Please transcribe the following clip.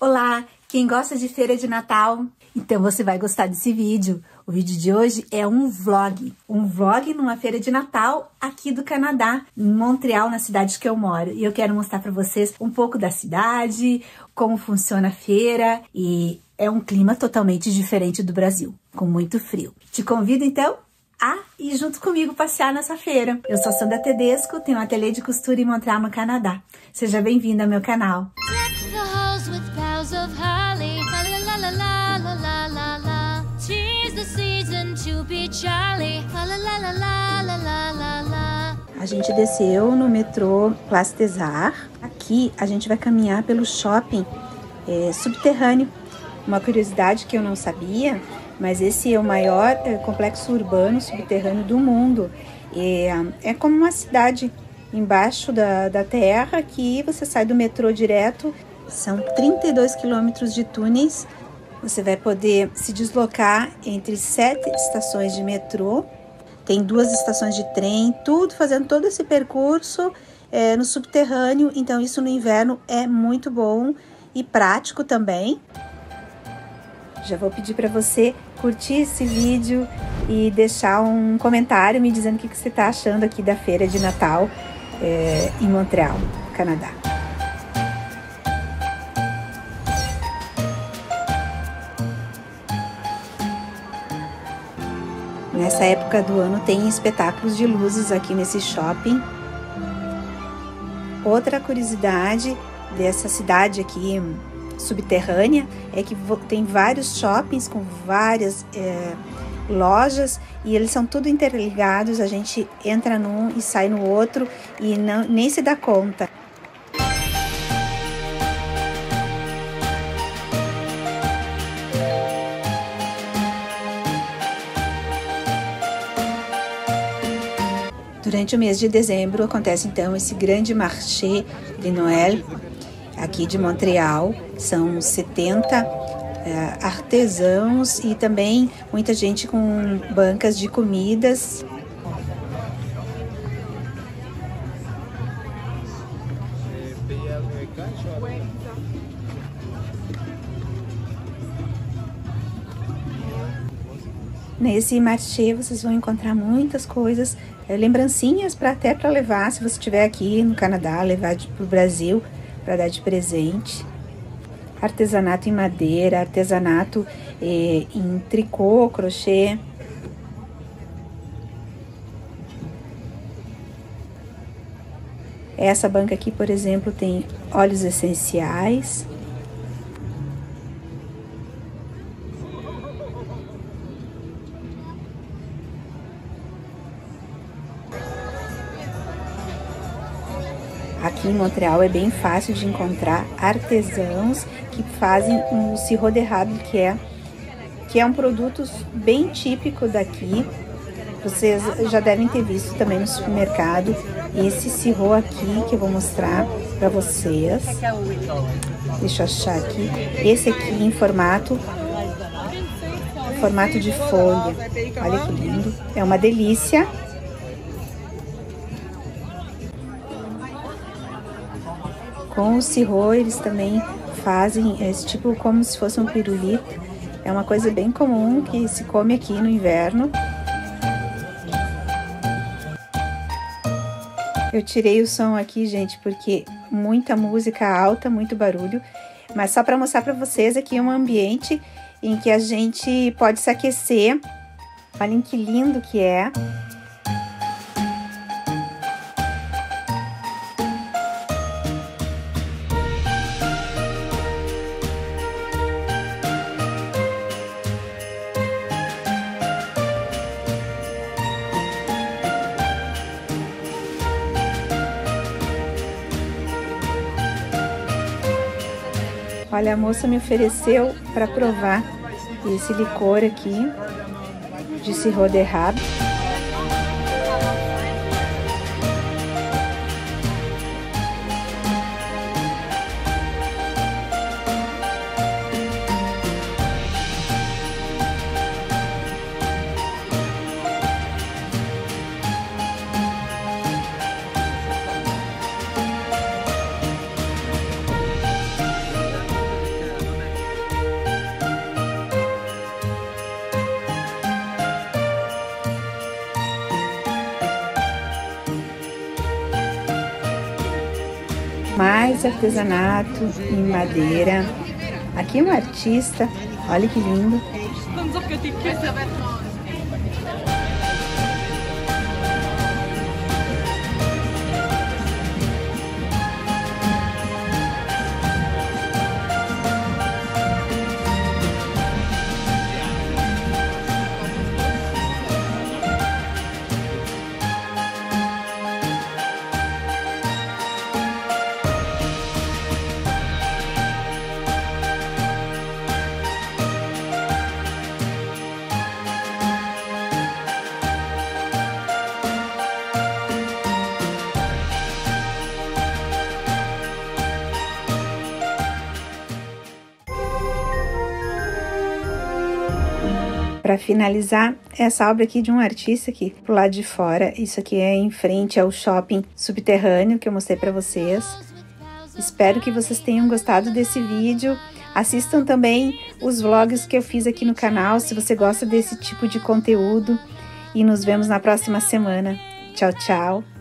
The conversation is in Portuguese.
Olá, quem gosta de feira de Natal? Então você vai gostar desse vídeo. O vídeo de hoje é um vlog numa feira de Natal aqui do Canadá, em Montreal, na cidade que eu moro. E eu quero mostrar para vocês um pouco da cidade, como funciona a feira, e é um clima totalmente diferente do Brasil, com muito frio. Te convido então a ir junto comigo passear nessa feira. Eu sou Sandra Tedesco, tenho um ateliê de costura em Montreal, no Canadá. Seja bem-vinda ao meu canal. A gente desceu no metrô Place des Arts. Aqui a gente vai caminhar pelo shopping subterrâneo. Uma curiosidade que eu não sabia, mas esse é o maior complexo urbano subterrâneo do mundo. É como uma cidade embaixo da terra, que você sai do metrô direto. São 32 quilômetros de túneis. Você vai poder se deslocar entre 7 estações de metrô. Tem 2 estações de trem, tudo fazendo todo esse percurso no subterrâneo. Então isso no inverno é muito bom e prático também. Já vou pedir para você curtir esse vídeo e deixar um comentário me dizendo o que você está achando aqui da feira de Natal em Montreal, Canadá. Nessa época do ano tem espetáculos de luzes aqui nesse shopping. Outra curiosidade dessa cidade aqui subterrânea é que tem vários shoppings com várias lojas e eles são tudo interligados. A gente entra num e sai no outro e nem se dá conta. Durante o mês de dezembro acontece então esse grande marché de Noël aqui de Montreal. São 70 artesãos e também muita gente com bancas de comidas. Nesse marché vocês vão encontrar muitas coisas, lembrancinhas até para levar, se você estiver aqui no Canadá, levar para o Brasil para dar de presente. Artesanato em madeira, artesanato em tricô, crochê. Essa banca aqui, por exemplo, tem óleos essenciais. Aqui em Montreal é bem fácil de encontrar artesãos que fazem o sirop d'érable, que é um produto bem típico daqui. Vocês já devem ter visto também no supermercado esse sirop aqui que eu vou mostrar para vocês. Deixa eu achar aqui. Esse aqui em formato de folha. Olha que lindo. É uma delícia. Com o sirop eles também fazem esse tipo como se fosse um pirulito. É uma coisa bem comum que se come aqui no inverno. Eu tirei o som aqui, gente, porque muita música alta, muito barulho. Mas só para mostrar para vocês aqui um ambiente em que a gente pode se aquecer. Olhem que lindo que é. Olha, a moça me ofereceu para provar esse licor aqui de sirop d'érable. mais artesanato em madeira. Aqui um artista, olha que lindo. Para finalizar, essa obra aqui de um artista aqui pro lado de fora. Isso aqui é em frente ao shopping subterrâneo que eu mostrei para vocês. Espero que vocês tenham gostado desse vídeo. Assistam também os vlogs que eu fiz aqui no canal, se você gosta desse tipo de conteúdo. E nos vemos na próxima semana. Tchau, tchau!